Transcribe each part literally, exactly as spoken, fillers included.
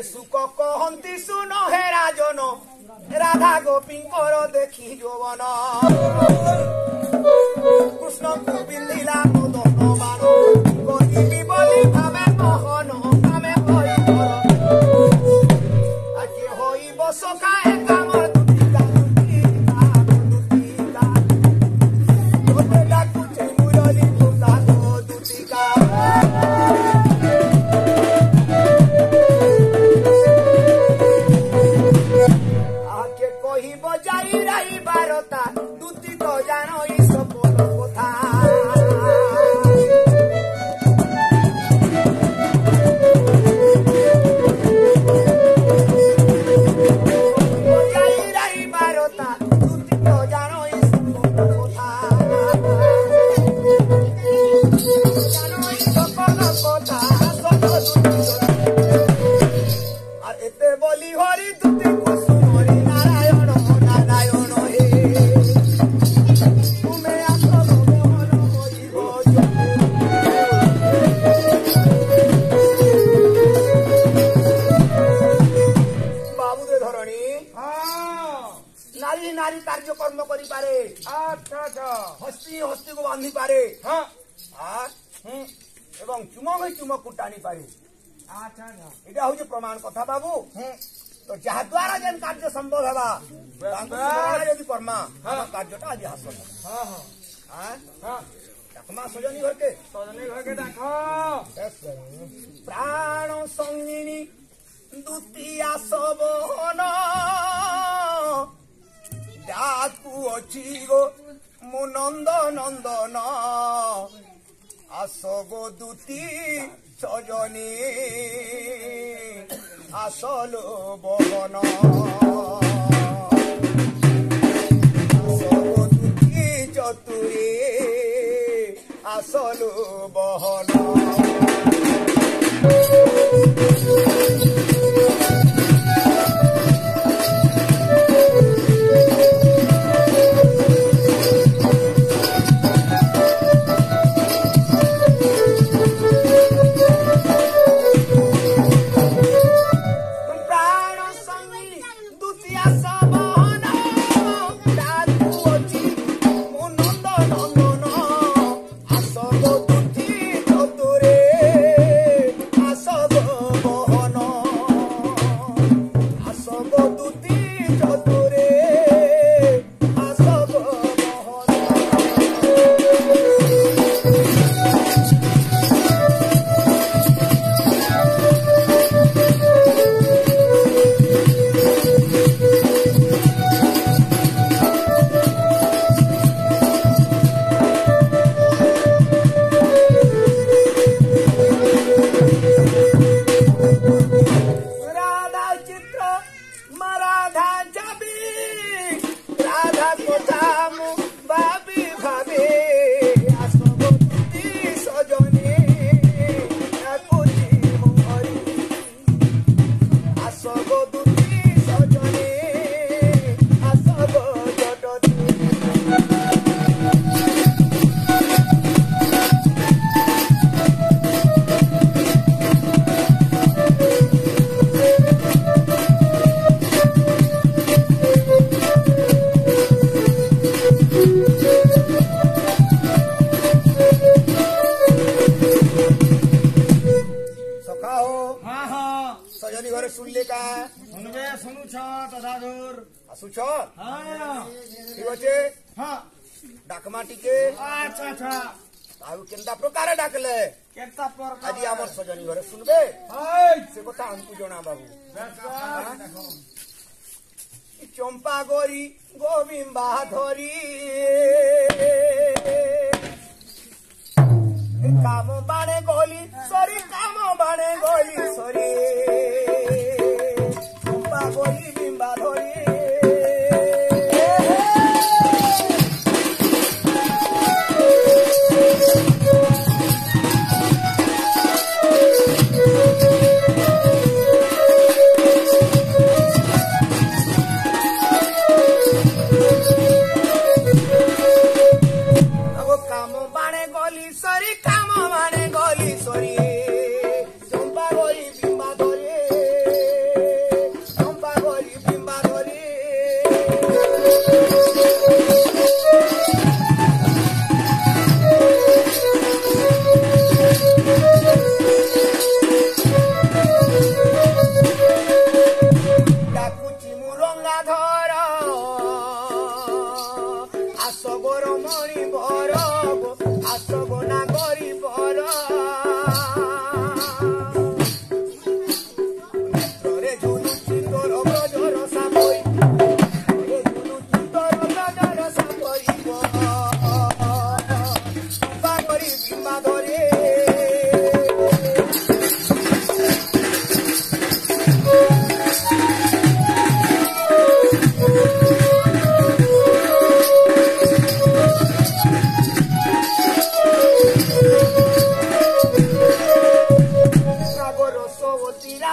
सुख कहती सुन हे राजन राधा गोपींकर देखी जोवन कृष्ण को पिंधिला मदन मान कहिबी बोली भावे मोहन कामे होई आज होई बसका काम दुतिका दुतिका दुतिका तोते डाकुचे मुरली दुता दुतिका जाई रही बारता दूती तो जानो ई सपन कथा जाई रही बारता दूती तो जानो ई सपन कथा जानो ई सपन कथा सत दूती और एते बोली हरि दूती कुसुमरी नारायण नारी कार्यकर्म करी पारे हस्ती हस्ती को बांधी पारे एवं चुमक चुमक को टाणी पारे यहाँ हूँ प्रमाण कथा बाबू तो जहा द्वारा जेन कार्य संभव है यदि कर्मा कार्यटा आज हासिल डाकमा सजनी घर के सजनी घर के डाक प्राण संगिनी द्वितीया सबन डाकू अच्छी गो मु नंद नंदन आस गो दूती सजनी आसल बहन आस गो दूती चतुरी आसल बहन डाकमा टिके अच्छा अच्छा आउ केनता प्रकार डाकले केनता प्रकार आज हमर सजनी घरे सुनबे से कथा हमकु जणा बाबू चंपा गोरी गोविंदा धरी काम बाणे गोली सरी काम बाणे गोली सरी चंपा गोरी बिंबा धरी काम बाणे गोली सरी काम बाणे गोली सरी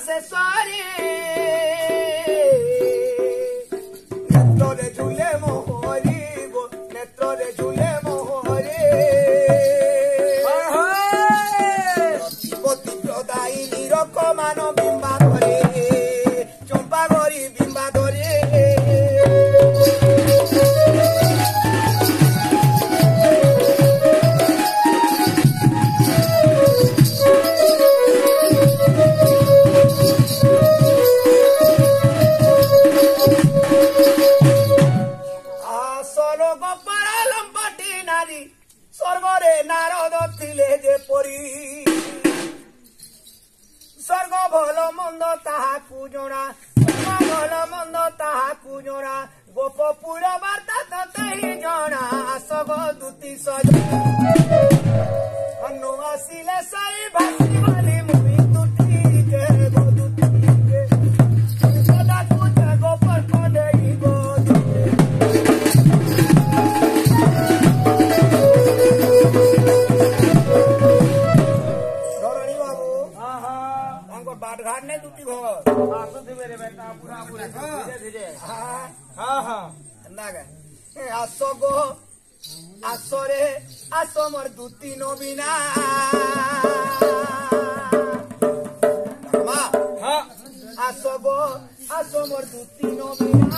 ଶେଷରେ ନେତ୍ରରେ ଝୁଲେ ମୋହରି ଗୋ ନେତ୍ରରେ ଝୁଲେ ମୋହରେ ପ୍ରତିପତି ପ୍ରଦାୟୀ ନିରକମାନ ବିମ୍ବା ଧରେ ଚମ୍ପା ଗରି ବିମ୍ବା ଧରେ ସ୍ୱର୍ଗରେ ନାରଦ ଥିଲେ ଯେପରି ସ୍ୱର୍ଗ ଭଲ ମନ୍ଦ ତାହାକୁ ଜଣା ସ୍ୱର୍ଗ ଭଲ ମନ୍ଦ ତାହାକୁ ଜଣା ଗୋପପୁର ବାର୍ତ୍ତା ତତେ ହିଁ ଜଣା ସଗ ଦୁତି ସଜ ନ ଆସିଲେ ସାଇ ଭାସି ବୋଲି ମୁଇଁ ତୁଟିକେ ଗୋ ଦୁତିକେ ସଦାକୁ ଗୋପର କଦେଇ ଗୋ बाटघाट नहीं दुटी घर धीरे धीरे हाँ हाँ आस गो आस रे आस मोर दुती नबीना आस गो आस मोर दुती नबीना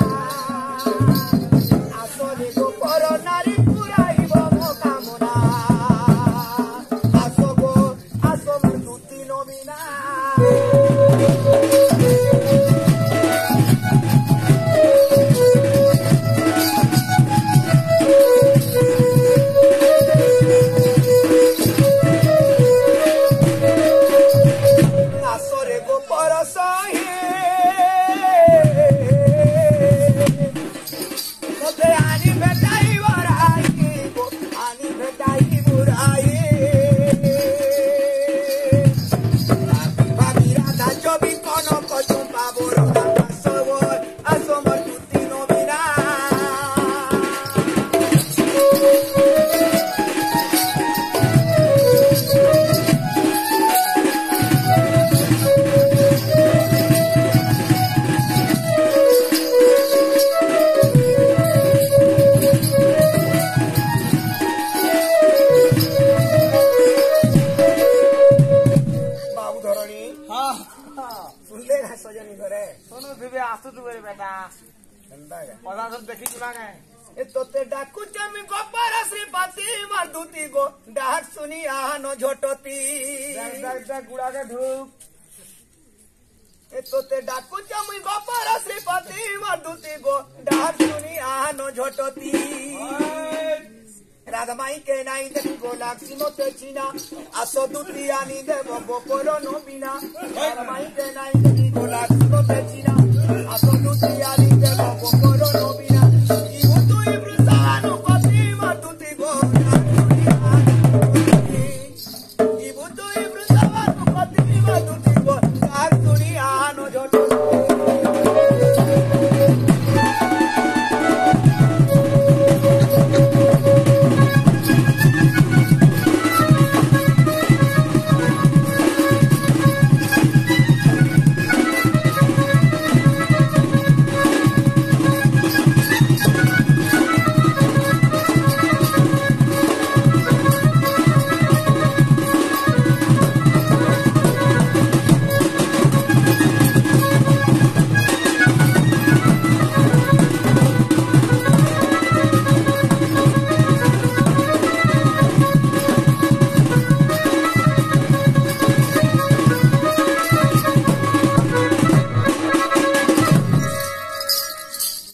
आस रे गो पर नारी पुराइब मो कामना आस गो आस मोर दुती नबीना तोते डाकू जमी गोपार श्रीपति मर्दुती गो डाक सुनी आनो झोटती गुड़ा के धूप तोते डाकू जमी गोपार श्रीपति मर्दुती गो डाक सुनी आनो झोटती राधमाई के नाई देखी गो लाक्षी मोते चीना आसो दुती आनी देव गोपोर नो बिना राधमाई के नाई देखी गो लाक्षी मोते चीना